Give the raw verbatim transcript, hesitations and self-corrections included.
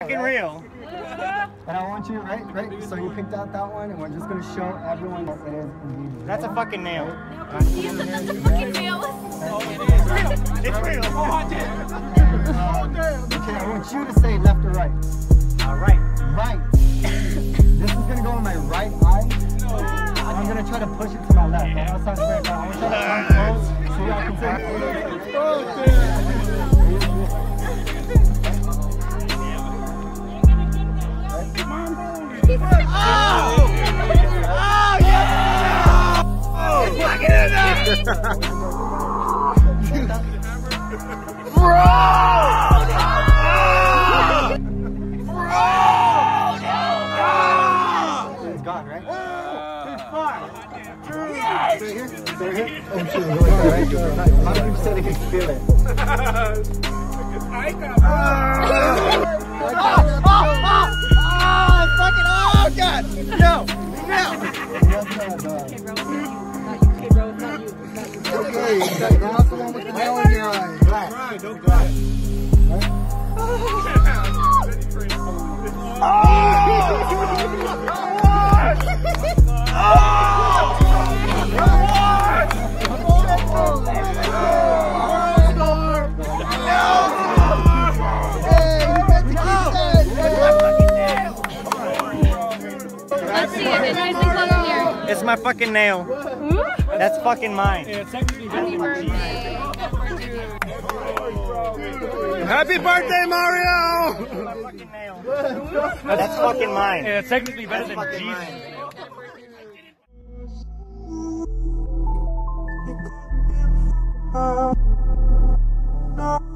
fucking real. And I want you, right, right, so you picked out that one, and we're just gonna show everyone that it is indeed. That's a fucking nail. That's a fucking nail. It's real. Okay, I want you to say left or right. All right. Right. This is gonna go in my right eye. I'm gonna try to push it to my left. I know it sounds weird, but I'm gonna try to come close so y'all can say. Oh, Bro! It's gone, right? It's fine. Yes! Stay here. Stay here. Oh, shit. Alright, good. How do you say they can feel it? I got Oh, fucking, oh, God! No! No! Okay, you got the muscle one with the nail in your eye. Black. don't cry. Let's see if it's nice and close in here. It's my fucking nail. That's fucking mine. Happy birthday. Happy birthday, Mario! My fucking nail. That's fucking mine. Yeah, it's technically better That's than fucking Jesus. mine.